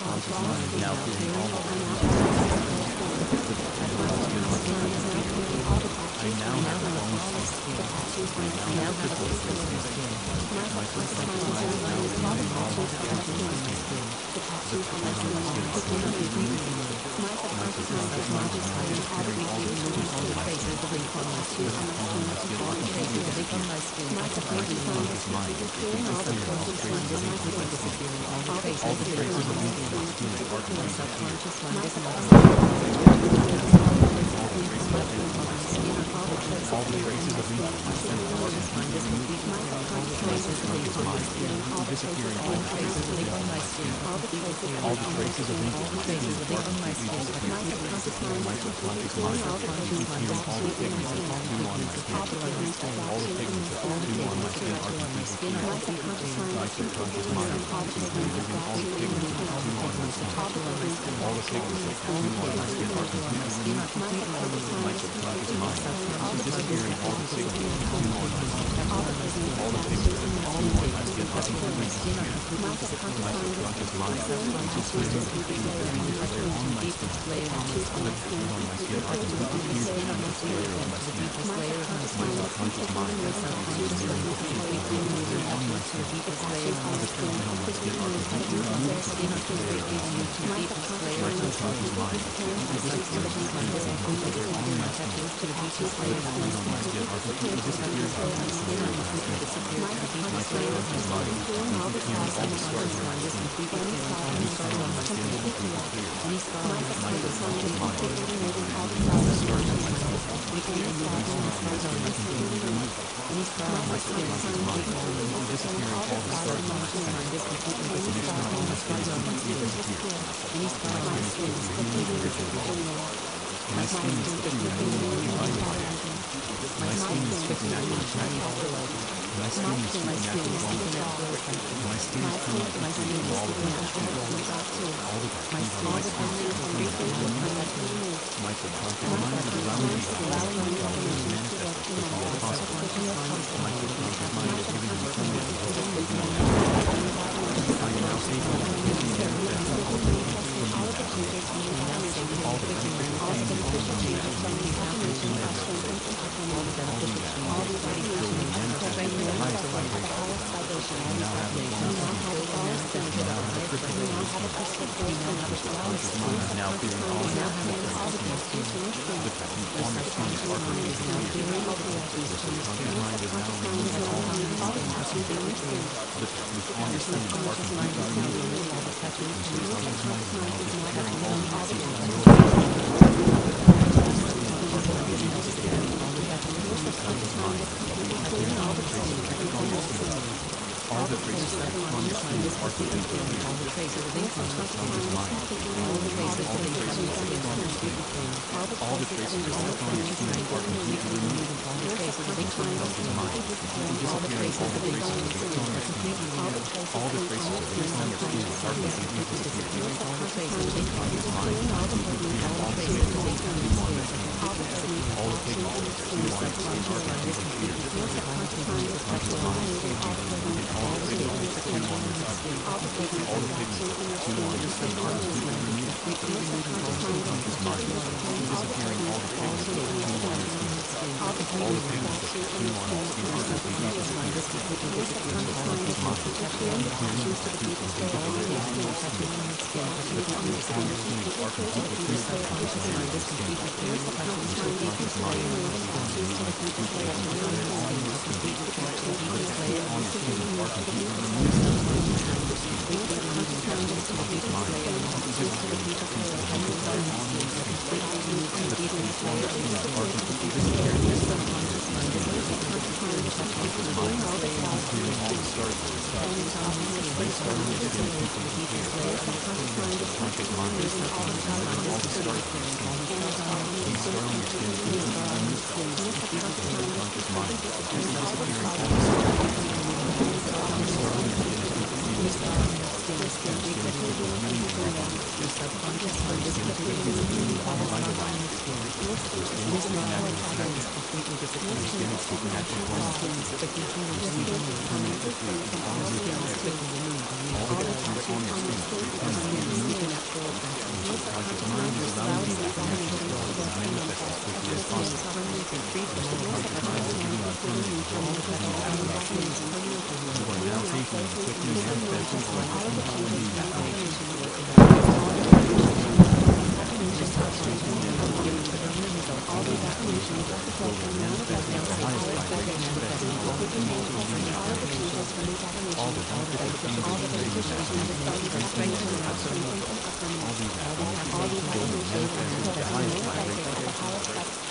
subconscious mind is now feeling all the I now have a bone skin. I now have a crystal skin. My subconscious mind is now removing all the tattoos on my skin. The tattoos on my skin are completely removed. My subconscious mind is now disappearing all the tattoos on my skin. The tattoos on my skin are completely disappearing. My subconscious mind is disappearing all the traces of ink on my skin. All the traces of ink on my skin are completely all the traces of ink on my skin are completely removed. My subconscious mind is disappearing all the traces of ink on my skin. All the traces of ink on my skin are completely disappearing. My subconscious mind is disappearing all the pigments of tattoo on my skin. All the pigments of tattoo on my skin are completely clear. My subconscious mind is removing all the pigments of tattoo on my skin. All the pigments of tattoo on my skin are completely removed. My subconscious mind is disappearing all the pigments of tattoo on my skin. All the pigments of tattoo on my skin are completely disappearing. My subconscious mind is disappearing the tattoos that are on my skin. The tattoos on my skin are completely clear to the deepest layer of my skin. My subconscious mind is disappearing the tattoos that are on my skin. The tattoos on my skin are completely removed to the deepest layer of my skin. My subconscious mind is disappearing the tattoos that are on my skin. The tattoos on my skin are completely disappearing to the deepest layer of my skin. My subconscious mind is completely clearing all the scars on my skin. Any scar on my skin is completely clear. My subconscious mind is removing all the scars on my skin. Any scar on my skin is completely removed. My subconscious mind is disappearing all the scars on my skin. Any scar on my skin is completely disappeared. My skin is completely rejuvenated. My skin is completely revitalized. My skin is supernaturally shiny. My skin is supernaturally glowing. My skin is permanently free from all of my tattoos. All the tattoos on my skin are completely removed. My subconscious mind is allowing me to manifest as quickly as possible. My subconscious mind is giving me permanent results to be manifested. I am now safe enough to quickly manifest all of the changes from these affirmations. All the beneficial changes from these affirmations are quickly manifested. All these affirmations will be manifested in the highest vibration. You now have a glowing skin. You now have a crystal clear skin. Your subconscious mind is now clearing all the tattoos from your skin. The tattoos on your skin are completely clear. Your subconscious mind is now removing all the tattoos from your skin. The tattoos on your skin are completely removed. Your subconscious mind is now disappearing all the tattoos from your skin. The tattoos on your skin are completely disappearing. Your subconscious mind is disappearing all the traces of ink on your skin. All the traces of ink on your skin are completely clear. Your subconscious mind is removing all the traces of ink on your skin. All the traces of ink on your skin are completely removed. Your subconscious mind is disappearing all the traces of ink on your skin. All the traces of ink on your skin are completely disappearing. Your subconscious mind is completely clearing all the pigments of tattoo on your skin. All the pigments of tattoo on your skin are completely clear. Your subconscious mind is removing all the pigments of tattoo on your skin. All the pigments of tattoo on your skin are completely removed. Your subconscious mind is disappearing all the pigments of tattoo on your skin. All the pigments of tattoo on your skin are completely disappeared. Your subconscious mind is clearing the tattoos completely clear on your skin. The tattoos on your skin are completely clear to the deepest layer of your skin. Your subconscious mind is removing the tattoos completely clear on your skin. The tattoos on your skin are completely removed to the deepest layer of your skin. Your subconscious mind is disappearing the tattoos completely clear on your skin. The tattoos on your skin are completely disappearing. Your subconscious mind is clearing all the scars on your skin. Any scar on your skin is completely clear. Your subconscious mind is removing all the scars on your skin. Any scar on your skin is completely removed. Your subconscious mind is disappearing all the scars on your skin. Any scar on your skin is completely disappearing. Your skin is completely revitalized. Your skin is completely revitalized. Your skin is supernaturally shiny. Your skin is supernaturally glowing. Your skin is permanently free from all of your tattoos. All the tattoos on your skin are permanently removed. all of the changes and affirmations all these affirmations are supposed to manifest the highest vibration, all the changes from these affirmations, all the petitions and the strengthening affirmations, all these affirmations are supposed to manifest the highest vibration,